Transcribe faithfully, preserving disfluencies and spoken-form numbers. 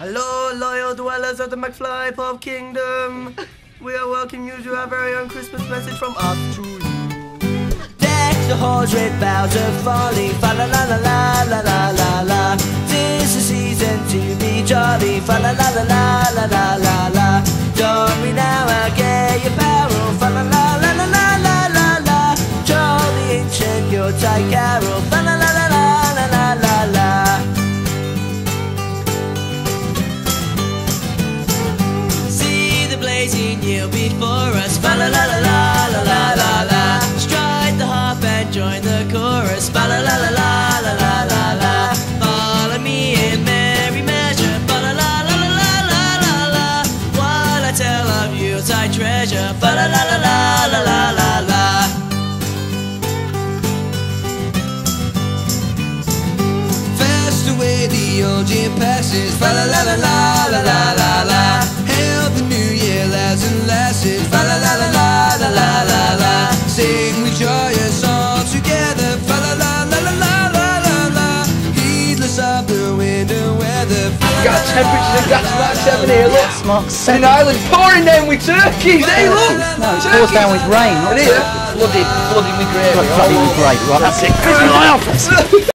Hello, loyal dwellers of the McFly Pop Kingdom. We are welcoming you to our very own Christmas message from us to you. Deck the halls with boughs of folly, fa la la la la la la la la. Tis the season to be jolly, fa la la la la la la la la. Don't we now our gay apparel, fa la la la la la la la la. Troll the ancient Yuletide carol, fa la la la la la la la la. See the blazing yield before us, fa la la la la la la la la. Strike the harp and join the chorus, fa la la la la la la la la. Follow me in merry measure, fa la la la la la la la la. While I tell of Yuletide treasure, fa la la la la la la la la. Fast away the old year passes, fa la la la la la la la la. Hail the new year, lads and lasses, fa la la la la la la la la. Sing we joyous all together, fa la la la la la la la la. Heedless of the winter weather. Got temperatures of gas about seven here, look. Mark seven. In Ireland, pouring down with turkeys, hey look! No, it pours down with rain. And here, flooded, flooded with gravy. Flooding with rain, right, that's it.